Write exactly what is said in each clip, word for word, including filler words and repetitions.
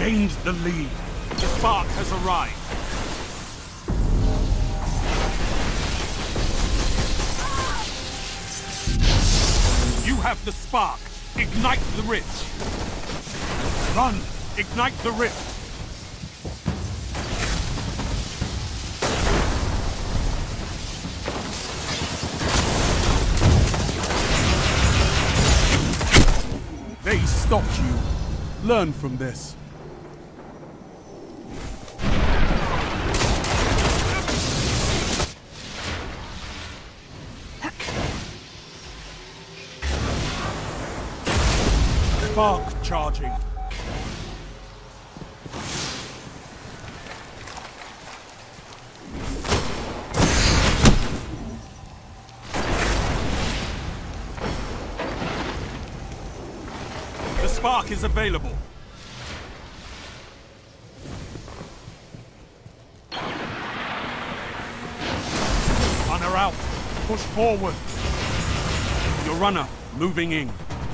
gained the lead. The spark has arrived. You have the spark. Ignite the rift. Run! Ignite the rift. They stopped you. Learn from this. Spark charging. The spark is available. Runner out. Push forward. Your runner moving in.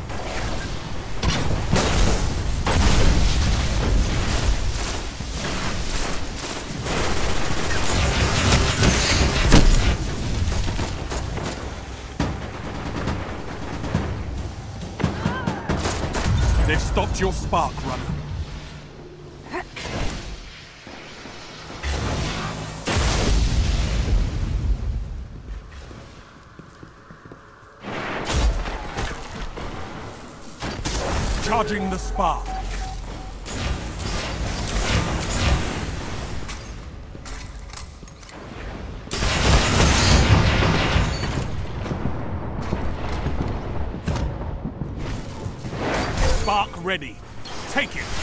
They've stopped your spark, runner. Charging the spark. Spark ready. Take it.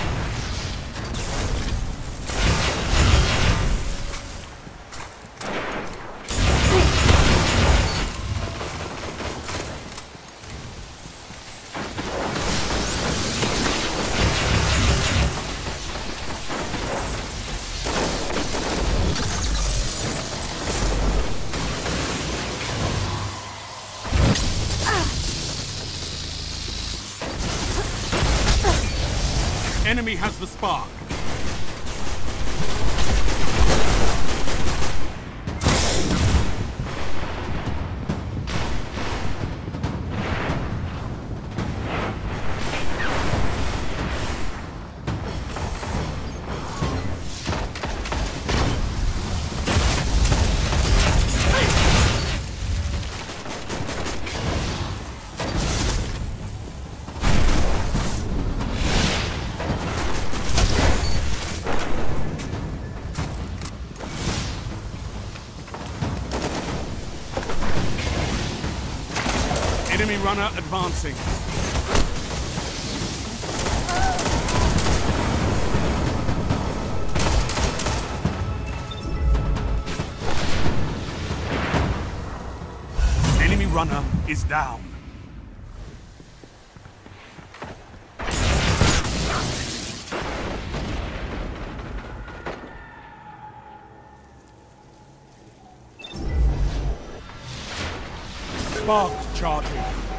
Enemy has the spark. Enemy runner advancing. Enemy runner is down. Spark charging.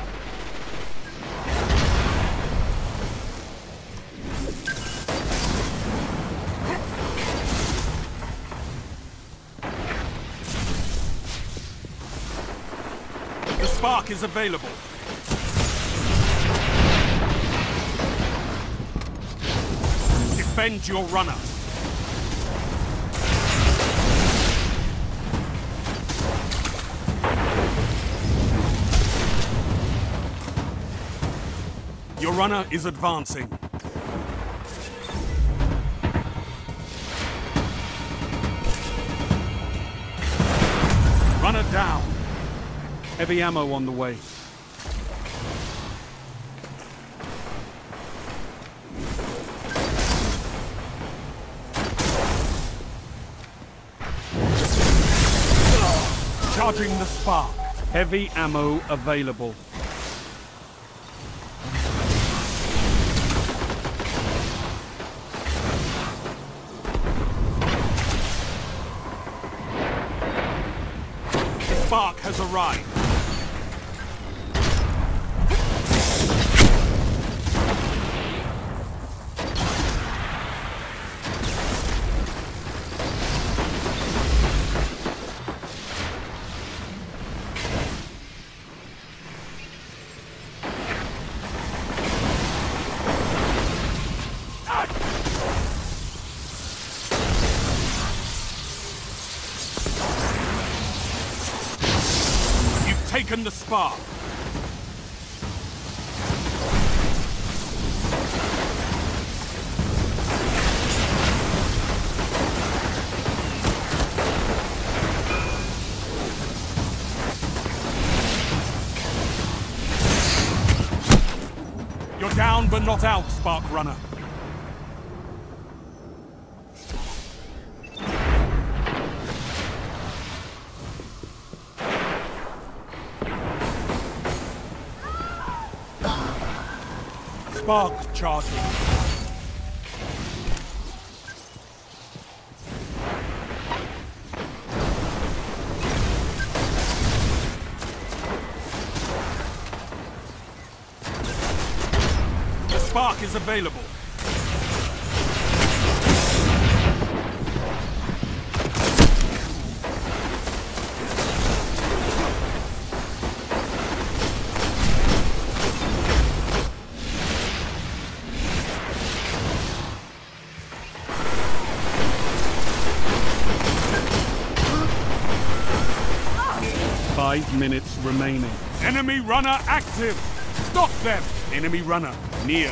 The spark is available. Defend your runner. Your runner is advancing. Runner down. Heavy ammo on the way. Charging the spark. Heavy ammo available. Spark has arrived. Awaken the spark. You're down but not out, Spark Runner. Spark charging. The spark is available. Five minutes remaining. Enemy runner active! Stop them! Enemy runner near.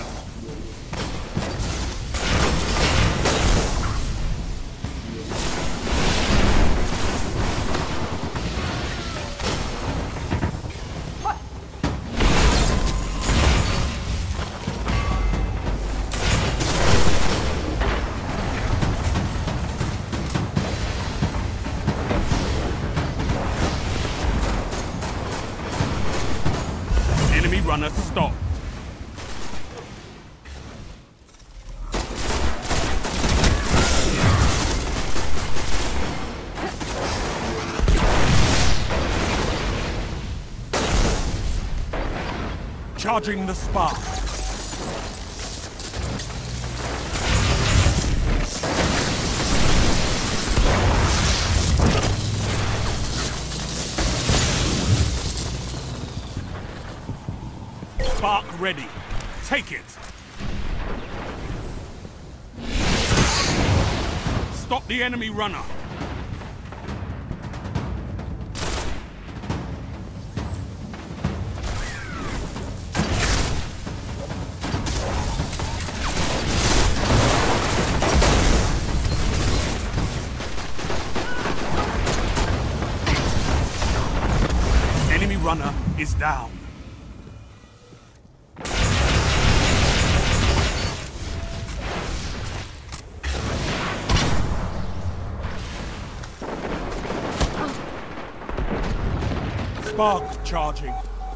Enemy runner stop. Charging the spark. Spark ready. Take it. Stop the enemy runner. Enemy runner is down. Spark charging.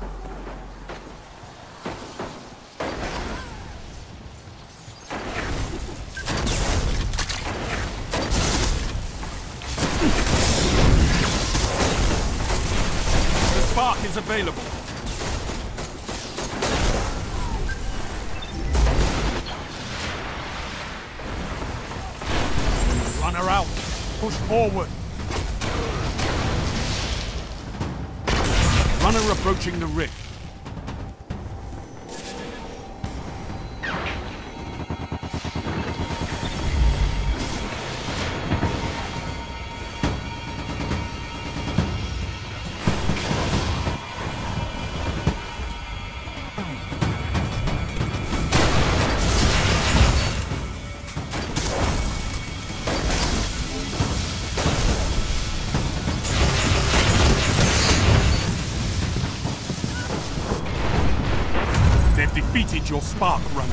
The spark is available. Runner out. Push forward. Runner approaching the rift. They've defeated your Spark Runner.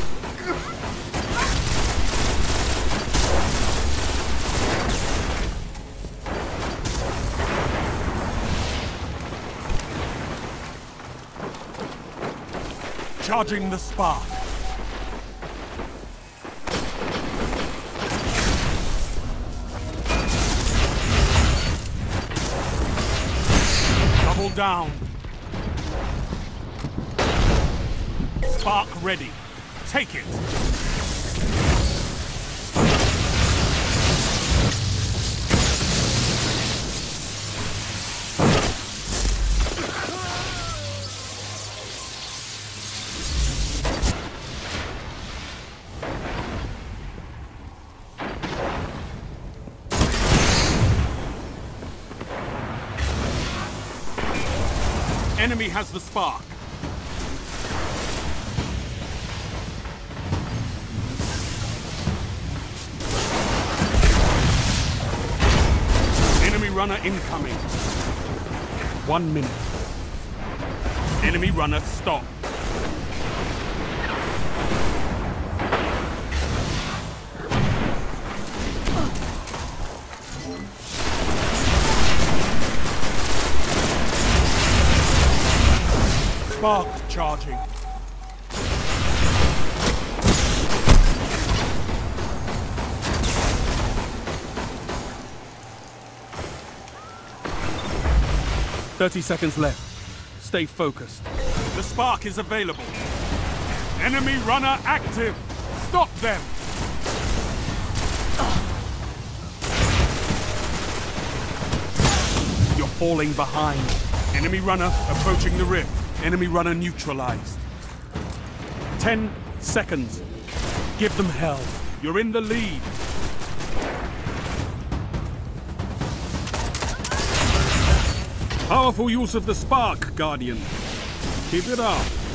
Charging the spark. Double down. Spark ready. Take it. Enemy has the spark. Enemy runner incoming. One minute. Enemy runner stop. Spark charging. Thirty seconds left. Stay focused. The spark is available. Enemy runner active. Stop them. You're falling behind. Enemy runner approaching the rift. Enemy runner neutralized. Ten seconds. Give them hell. You're in the lead. Powerful use of the spark, Guardian. Keep it up.